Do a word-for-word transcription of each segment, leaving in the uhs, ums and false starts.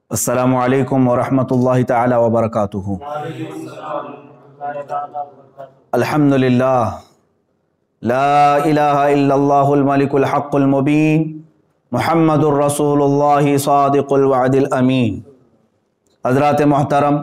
अस्सलामु अलैकुम वरहमतुल्लाहि ताला वबरकातुहू। अल्हम्दुलिल्लाह, ला इलाहा इल्लल्लाहुल मलिकुल हक़्क़ुल मुबीन, मुहम्मदुर रसूलुल्लाहि सादिक़ुल वअदिल अमीन। हज़रात मोहतरम,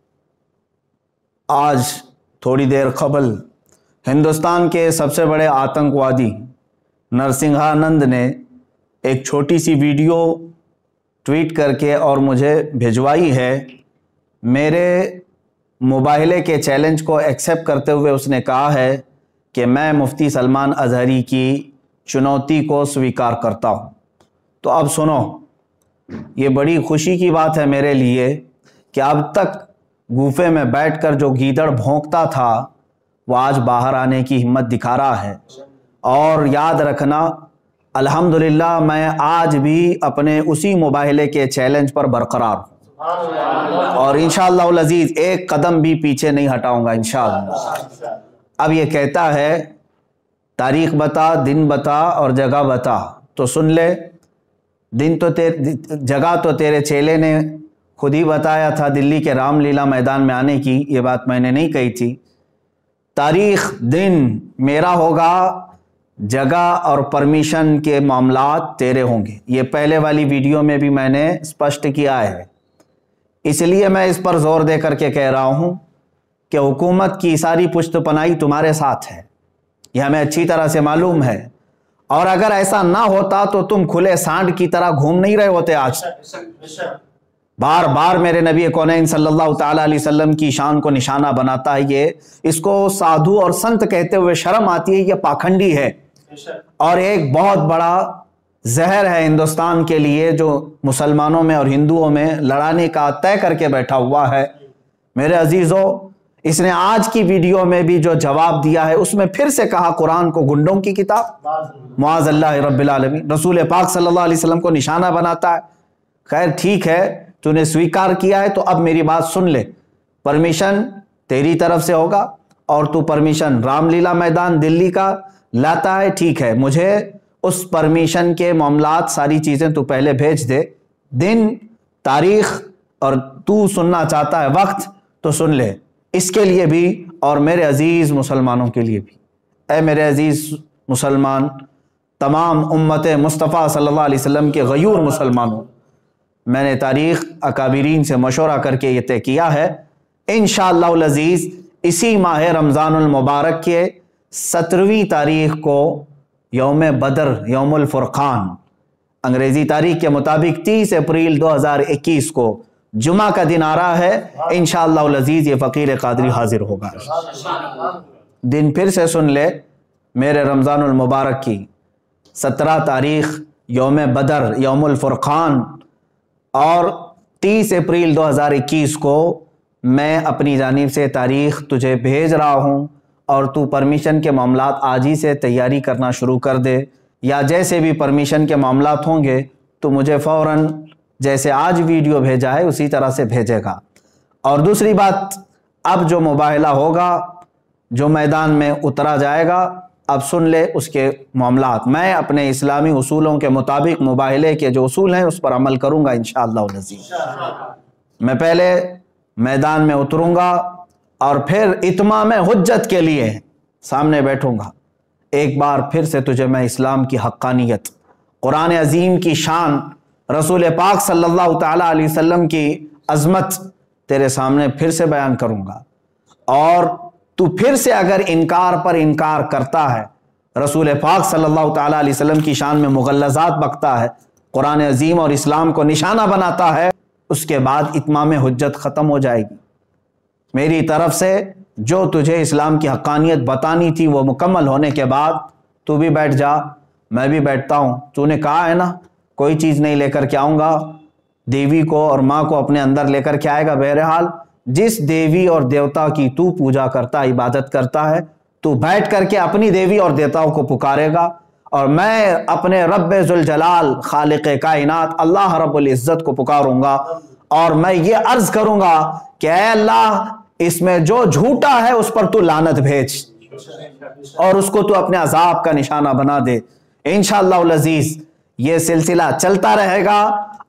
आज थोड़ी देर क़बल हिंदुस्तान के सबसे बड़े आतंकवादी नरसिंहानंद ने एक छोटी सी वीडियो ट्वीट करके और मुझे भिजवाई है। मेरे मुबाहिले के चैलेंज को एक्सेप्ट करते हुए उसने कहा है कि मैं मुफ्ती सलमान अज़हरी की चुनौती को स्वीकार करता हूँ। तो अब सुनो, ये बड़ी खुशी की बात है मेरे लिए कि अब तक गुफे में बैठकर जो गीदड़ भौंकता था वो आज बाहर आने की हिम्मत दिखा रहा है। और याद रखना, अल्हम्दुलिल्लाह मैं आज भी अपने उसी मुबाहिले के चैलेंज पर बरकरार हूँ और इंशाअल्लाह उल अज़ीज़ एक कदम भी पीछे नहीं हटाऊंगा इंशाअल्लाह। अब ये कहता है, तारीख़ बता, दिन बता और जगह बता। तो सुन ले, दिन तो तेरे जगह तो तेरे चेले ने खुद ही बताया था, दिल्ली के रामलीला मैदान में आने की। ये बात मैंने नहीं कही थी। तारीख़ दिन मेरा होगा, जगह और परमिशन के मामलात तेरे होंगे। ये पहले वाली वीडियो में भी मैंने स्पष्ट किया है। इसलिए मैं इस पर जोर दे करके कह रहा हूँ कि हुकूमत की सारी पुश्तपनाही तुम्हारे साथ है, ये हमें अच्छी तरह से मालूम है। और अगर ऐसा ना होता तो तुम खुले सांड की तरह घूम नहीं रहे होते आज। बार बार मेरे नबी कौनैन सल्लल्लाहु ताला अलैहि वसल्लम की शान को निशाना बनाता है ये। इसको साधु और संत कहते हुए शर्म आती है, ये पाखंडी है और एक बहुत बड़ा जहर है हिंदुस्तान के लिए, जो मुसलमानों में और हिंदुओं में लड़ाने का तय करके बैठा हुआ है। मेरे अजीजों, इसने आज की वीडियो में भी जो जवाब दिया है उसमें फिर से कहा कुरान को गुंडों की किताब, मुआज़ल्लाहि रब्बिल आलमीन। रसूल पाक सल्लल्लाहु अलैहि वसल्लम को निशाना बनाता है। खैर ठीक है, तूने स्वीकार किया है तो अब मेरी बात सुन ले। परमिशन तेरी तरफ से होगा और तू परमिशन रामलीला मैदान दिल्ली का लाता है, ठीक है। मुझे उस परमिशन के मामलात सारी चीज़ें तू पहले भेज दे, दिन, तारीख, और तू सुनना चाहता है वक्त तो सुन ले। इसके लिए भी और मेरे अजीज़ मुसलमानों के लिए भी, ऐ मेरे अजीज़ मुसलमान, तमाम उम्मत मुस्तफ़ा सल्लल्लाहु अलैहि वसल्लम के गयूर मुसलमानों, मैंने तारीख़ अकाबिरीन से मशवरा करके ये तय किया है, इंशाअल्लाह उल अज़ीज़ इसी माह रमज़ानुल मुबारक के सत्रहवीं तारीख़ को यौम बदर, यौमुल फुरक़ान, अंग्रेज़ी तारीख़ के मुताबिक तीस अप्रैल दो हज़ार इक्कीस को जुमा का दिन आ रहा है। इंशाअल्लाह उल अज़ीज़ ये फ़कीर क़ादरी हाजिर होगा। दिन फिर से सुन ले, मेरे रमज़ानुल मुबारक की सत्रह तारीख़ यौम बदर, यौमुल फुरक़ान, और तीस अप्रैल दो हज़ार इक्कीस को मैं अपनी जानिब से तारीख़ तुझे भेज रहा हूँ और तू परमिशन के मामलात आज ही से तैयारी करना शुरू कर दे, या जैसे भी परमिशन के मामलात होंगे तो मुझे फ़ौरन जैसे आज वीडियो भेजा है उसी तरह से भेजेगा। और दूसरी बात, अब जो मुबाहिला होगा, जो मैदान में उतरा जाएगा, अब सुन ले उसके मामलात। मैं अपने इस्लामी उसूलों के मुताबिक मुबाहिले के जो उसूल हैं उस पर अमल करूँगा इंशाअल्लाह अज़ीज़। मैं पहले मैदान में उतरूँगा और फिर इत्माम हुज्जत के लिए सामने बैठूँगा। एक बार फिर से तुझे मैं इस्लाम की हक्कानियत, कुरान अज़ीम की शान, रसूल पाक सल्लल्लाहु ताला अलैहि वसल्लम की अज़मत तेरे सामने फिर से बयान करूँगा। और तू फिर से अगर इनकार पर इनकार करता है, रसूल पाक सल्लल्लाहु ताला अलैहि वसल्लम की शान में मुग़ल्लज़ात बकता है, कुरान अज़ीम और इस्लाम को निशाना बनाता है, उसके बाद इत्माम हुज्जत ख़त्म हो जाएगी। मेरी तरफ से जो तुझे इस्लाम की हक्कानियत बतानी थी वो मुकम्मल होने के बाद तू भी बैठ जा, मैं भी बैठता हूँ। तूने कहा है ना कोई चीज़ नहीं लेकर के आऊँगा, देवी को और माँ को अपने अंदर लेकर के आएगा। बहरहाल जिस देवी और देवता की तू पूजा करता, इबादत करता है, तू बैठ करके अपनी देवी और देवताओं को पुकारेगा और मैं अपने रब्बे ज़ुल जलाल खालिक़े कायनात अल्लाह रब्बुल इज़्ज़त को पुकारूंगा और मैं ये अर्ज़ करूंगा कि ऐ अल्लाह, इसमें जो झूठा है उस पर तू लानत भेज और उसको तू अपने अज़ाब का निशाना बना दे। इंशाअल्लाह अज़ीज़ ये सिलसिला चलता रहेगा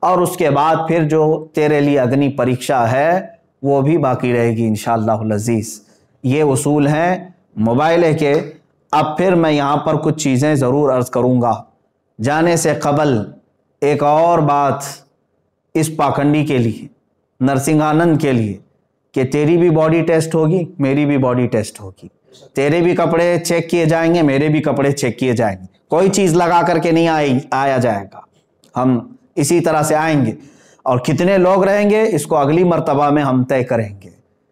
اور اس کے بعد پھر جو تیرے لیے اگنی پریکشا ہے وہ بھی باقی رہے گی انشاءاللہ العزیز۔ یہ اصول ہیں موبائل کے۔ اب پھر میں یہاں پر کچھ چیزیں ضرور عرض کروں گا۔ جانے سے قبل ایک اور بات اس پاکھنڈی کے لیے، نرسنگھانند کے لیے، کہ تیری بھی باڈی ٹیسٹ ہوگی، میری بھی باڈی ٹیسٹ ہوگی، تیرے بھی کپڑے چیک کیے جائیں گے، میرے بھی کپڑے چیک کیے جائیں گے، کوئی چیز لگا کر کے نہیں آئی آیا جائے گا، ہم اسی طرح سے آئیں گے، اور کتنے لوگ رہیں گے اس کو اگلی مرتبہ میں ہم طے کریں گے۔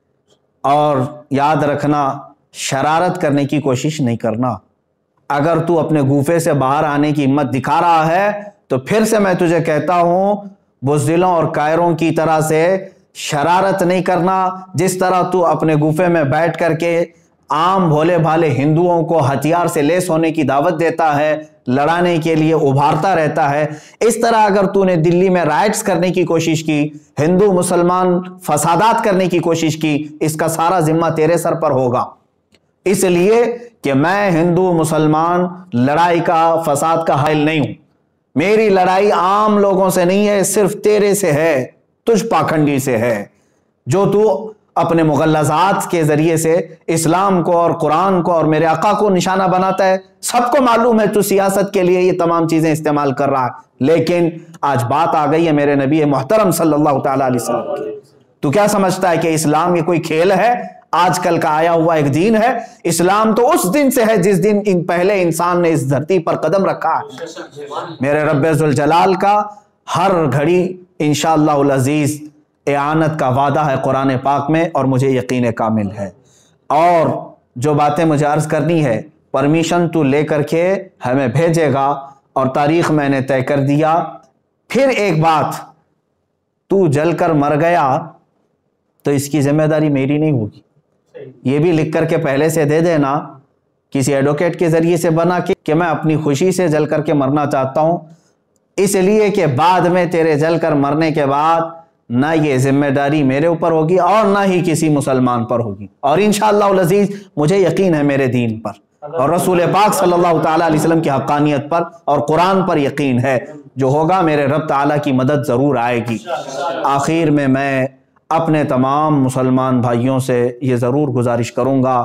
اور یاد رکھنا، شرارت کرنے کی کوشش نہیں کرنا۔ اگر تو اپنے گوفے سے باہر آنے کی ہمت دکھا رہا ہے تو پھر سے میں تجھے کہتا ہوں، بزدلوں اور کائروں کی طرح سے شرارت نہیں کرنا۔ جس طرح تو اپنے گوفے میں بیٹھ کر کے عام بھولے بھالے ہندوؤں کو ہتھیار سے لیس ہونے کی دعوت دیتا ہے، لڑانے کے لیے ابھارتا رہتا ہے، اس طرح اگر تو نے دلی میں رائٹس کرنے کی کوشش کی، ہندو مسلمان فسادات کرنے کی کوشش کی، اس کا سارا ذمہ تیرے سر پر ہوگا۔ اس لیے کہ میں ہندو مسلمان لڑائی کا، فساد کا حائل نہیں ہوں۔ میری لڑائی عام لوگوں سے نہیں ہے، صرف تیرے سے ہے، تجھ پاکھنڈی سے ہے، جو تو اپنے مغلظات کے ذریعے سے اسلام کو اور قرآن کو اور میرے آقا کو نشانہ بناتا ہے۔ سب کو معلوم ہے تو سیاست کے لیے یہ تمام چیزیں استعمال کر رہا ہے، لیکن آج بات آ گئی ہے میرے نبی محترم صلی اللہ تعالیٰ علیہ وسلم کی۔ تو کیا سمجھتا ہے کہ اسلام یہ کوئی کھیل ہے، آج کل کا آیا ہوا ایک دین ہے؟ اسلام تو اس دن سے ہے جس دن ان پہلے انسان نے اس دھرتی پر قدم رکھا ہے۔ میرے رب ذوالجلال کا ہر گھڑی انشاءاللہ العزیز اعانت کا وعدہ ہے قرآن پاک میں، اور مجھے یقین کامل ہے۔ اور جو باتیں مجھے عرض کرنی ہے، پرمیشن تو لے کر کے ہمیں بھیجے گا، اور تاریخ میں نے طے کر دیا۔ پھر ایک بات، تو جل کر مر گیا تو اس کی ذمہ داری میری نہیں ہوگی، یہ بھی لکھ کر کے پہلے سے دے دینا کسی ایڈوکیٹ کے ذریعے سے بنا کے کہ میں اپنی خوشی سے جل کر کے مرنا چاہتا ہوں، اس لیے کہ بعد میں تیرے جل کر مرنے کے بعد نہ یہ ذمہ داری میرے اوپر ہوگی اور نہ ہی کسی مسلمان پر ہوگی، اور انشاءاللہ العزیز مجھے یقین ہے میرے دین پر اور رسول پاک صلی اللہ تعالیٰ علیہ وسلم کی حقانیت پر اور قرآن پر یقین ہے، جو ہوگا میرے رب تعالیٰ کی مدد ضرور آئے گی۔ آخر میں میں اپنے تمام مسلمان بھائیوں سے یہ ضرور گزارش کروں گا،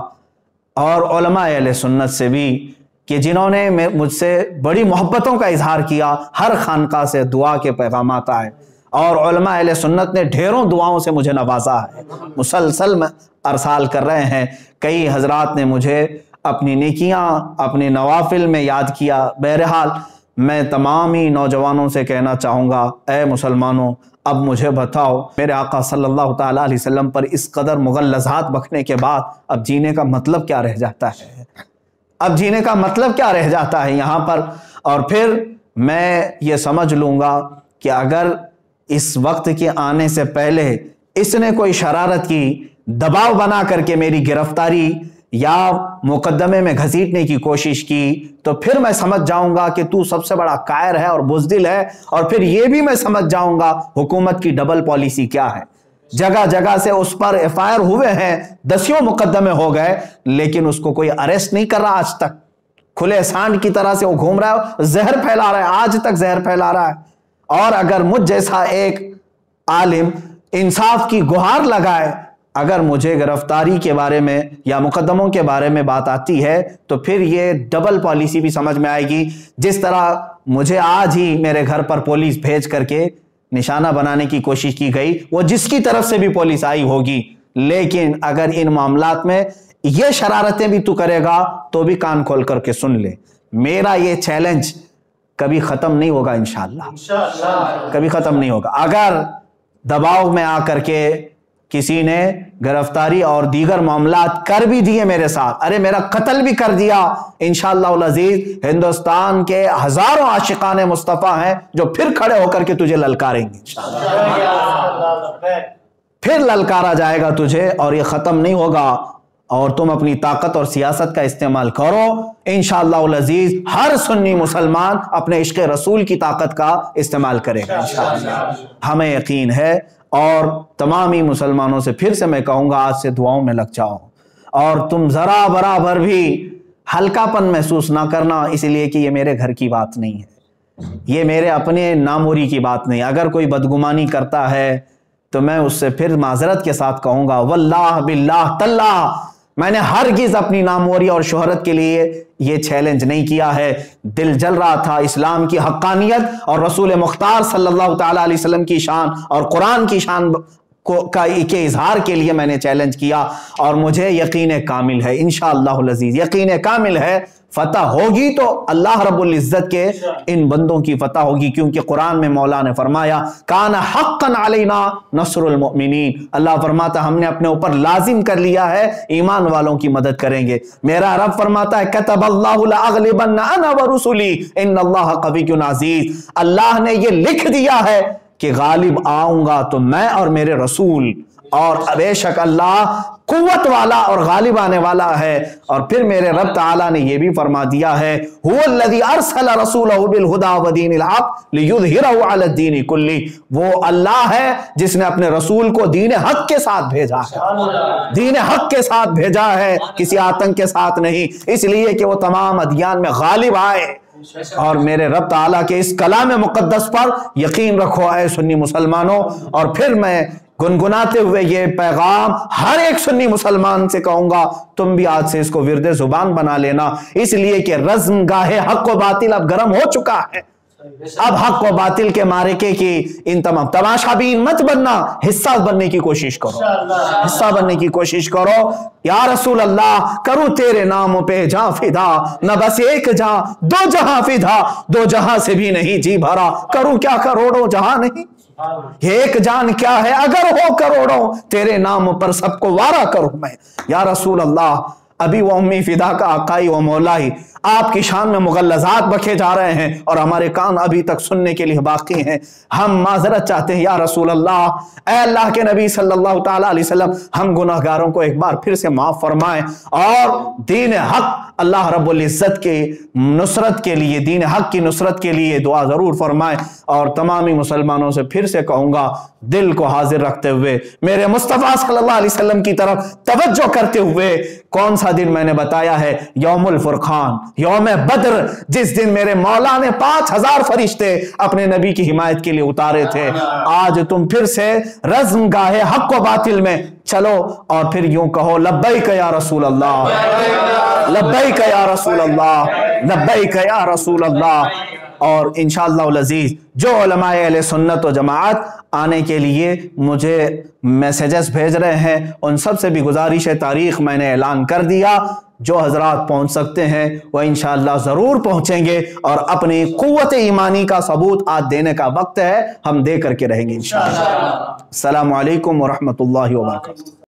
اور علماء اہل سنت سے بھی، کہ جنہوں نے مجھ سے بڑی محبتوں کا اظہار کیا، ہر خانقاہ سے دعا کے پیغامات آئے، اور علماء اہل سنت نے ڈھیروں دعاؤں سے مجھے نوازا ہے، مسلسل میں ارسال کر رہے ہیں۔ کئی حضرات نے مجھے اپنی نیکیاں، اپنے نوافل میں یاد کیا۔ بہرحال میں تمام ہی نوجوانوں سے کہنا چاہوں گا، اے مسلمانوں، اب مجھے بتاؤ، میرے آقا صلی اللہ تعالیٰ علیہ وسلم پر اس قدر مغلظات بکنے کے بعد اب جینے کا مطلب کیا رہ جاتا ہے؟ اب جینے کا مطلب کیا رہ جاتا ہے یہاں پر؟ اور پھر میں یہ سمجھ لوں گا کہ اگر اس وقت کے آنے سے پہلے اس نے کوئی شرارت کی، دباؤ بنا کر کے میری گرفتاری یا مقدمے میں گھسیٹنے کی کوشش کی، تو پھر میں سمجھ جاؤں گا کہ تو سب سے بڑا قائر ہے اور بزدل ہے، اور پھر یہ بھی میں سمجھ جاؤں گا حکومت کی ڈبل پالیسی کیا ہے۔ جگہ جگہ سے اس پر ایف آئی آر ہوئے ہیں، دسیوں مقدمے ہو گئے، لیکن اس کو کوئی اریسٹ نہیں کر رہا آج تک۔ کھلے سانڈ کی طرح سے وہ گھوم رہا ہے، زہر پھیلا رہا ہے، آج تک زہر پھیلا رہا ہے۔ اور اگر مجھ جیسا ایک عالم انصاف کی گہار لگائے، اگر مجھے گرفتاری کے بارے میں یا مقدموں کے بارے میں بات آتی ہے، تو پھر یہ ڈبل پالیسی بھی سمجھ میں آئے گی۔ جس طرح مجھے آج ہی میرے گھر پر پولیس بھیج کر کے نشانہ بنانے کی کوشش کی گئی، وہ جس کی طرف سے بھی پولیس آئی ہوگی، لیکن اگر ان معاملات میں یہ شرارتیں بھی تو کرے گا تو بھی کان کھول کر کے سن لے، میرا یہ چیلنج کبھی ختم نہیں ہوگا انشاءاللہ، کبھی ختم نہیں ہوگا۔ اگر دباؤ میں آ کر کے کسی نے گرفتاری اور دیگر معاملات کر بھی دیے میرے ساتھ، ارے میرا قتل بھی کر دیا، انشاءاللہ العزیز ہندوستان کے ہزاروں عاشقان مصطفیٰ ہیں جو پھر کھڑے ہو کر کے تجھے للکاریں گے، پھر للکارا جائے گا تجھے، اور یہ ختم نہیں ہوگا۔ اور تم اپنی طاقت اور سیاست کا استعمال کرو، انشاءاللہ العزیز ہر سنی مسلمان اپنے عشق رسول کی طاقت کا استعمال کرے گا انشاءاللہ، ہمیں یقین ہے۔ اور تمامی مسلمانوں سے پھر سے میں کہوں گا، آج سے دعاؤں میں لگ جاؤ، اور تم ذرا برابر بھی ہلکا پن محسوس نہ کرنا، اس لیے کہ یہ میرے گھر کی بات نہیں ہے، یہ میرے اپنے ناموری کی بات نہیں. اگر کوئی بدگمانی کرتا ہے تو میں اس سے پھر معذرت کے ساتھ کہوں گا واللہ باللہ تاللہ میں نے ہرگز اپنی ناموری اور شہرت کے لیے یہ چیلنج نہیں کیا ہے. دل جل رہا تھا اسلام کی حقانیت اور رسول مختار صلی اللہ تعالی علیہ وسلم کی شان اور قرآن کی شان کو کا کے اظہار کے لیے میں نے چیلنج کیا, اور مجھے یقین کامل ہے انشاءاللہ العزیز, یقین کامل ہے فتح ہوگی تو اللہ رب العزت کے ان بندوں کی فتح ہوگی, کیونکہ قرآن میں مولا نے فرمایا کان حقا علینا نصر المؤمنین, اللہ فرماتا ہم نے اپنے اوپر لازم کر لیا ہے ایمان والوں کی مدد کریں گے. میرا رب فرماتا ہے کتب اللہ لاغلبن انا ورسلی ان اللہ قوی عزیز, اللہ نے یہ لکھ دیا ہے کہ غالب آؤں گا تو میں اور میرے رسول, اور بے شک اللہ قوت والا اور غالب آنے والا ہے. اور پھر میرے رب تعالیٰ نے یہ بھی فرما دیا ہے هو الذی ارسل رسولہ بالہدی ودین الحق لیظہرہ علی الدین کلہ, وہ اللہ ہے جس نے اپنے رسول کو دین حق کے ساتھ بھیجا ہے, دین حق کے ساتھ بھیجا ہے, کسی آتنک کے ساتھ نہیں, اس لیے کہ وہ تمام ادیان میں غالب آئے. اور میرے رب تعالیٰ کے اس کلام مقدس پر یقین رکھو اے سنی مسلمانوں. اور پھر میں گنگناتے ہوئے یہ پیغام ہر ایک سنی مسلمان سے کہوں گا تم بھی آج سے اس کو ورد زبان بنا لینا, اس لیے کہ رزم گاہ حق و باطل اب گرم ہو چکا ہے. اب حق و باطل کے معرکے کی ان تمام تماشا بین مت بننا, حصہ بننے کی کوشش کرو, حصہ بننے کی کوشش کرو. یا رسول اللہ کروں تیرے نام پہ جہاں فدا, نہ بس ایک جہاں دو جہاں فدا, دو جہاں سے بھی نہیں جی بھرا, کروں کیا کروڑوں جہاں نہیں, ایک جان کیا ہے اگر ہو کروڑوں, تیرے نام پر سب کو وارا کروں میں. یا رسول اللہ ابھی وہ امی فدا کا آقائی و مولائی آپ کی شان میں مغلظات بکھے جا رہے ہیں اور ہمارے کان ابھی تک سننے کے لیے باقی ہیں. ہم معذرت چاہتے ہیں یا رسول اللہ, اے اللہ کے نبی صلی اللہ تعالیٰ علیہ وسلم, ہم گناہ گاروں کو ایک بار پھر سے معاف فرمائیں, اور دین حق اللہ رب العزت کے نصرت کے لیے, دین حق کی نصرت کے لیے دعا ضرور فرمائیں. اور تمامی مسلمانوں سے پھر سے کہوں گا دل کو حاضر رکھتے ہوئے میرے مصطفیٰ صلی اللہ علیہ وسلم کی طرف توجہ کرتے ہوئے, کون سا دن میں نے بتایا ہے, یوم الفرقان, یوم بدر, جس دن میرے مولا نے پانچ ہزار فرشتے اپنے نبی کی حمایت کے لیے اتارے تھے. آج تم پھر سے رزم گاہ حق و باطل میں چلو اور پھر یوں کہو لبیک یا رسول اللہ, لبیک یا رسول اللہ, لبیک یا رسول اللہ. اور انشاءاللہ العزیز جو علماء اہل سنت و جماعت آنے کے لیے مجھے میسیجز بھیج رہے ہیں, ان سب سے بھی گزارش تاریخ میں نے اعلان کر دیا. جو حضرات پہنچ سکتے ہیں وہ انشاءاللہ ضرور پہنچیں گے, اور اپنی قوت ایمانی کا ثبوت آج دینے کا وقت ہے, ہم دے کر کے رہیں گے انشاءاللہ. السلام علیکم ورحمۃ اللہ وبرکاتہ.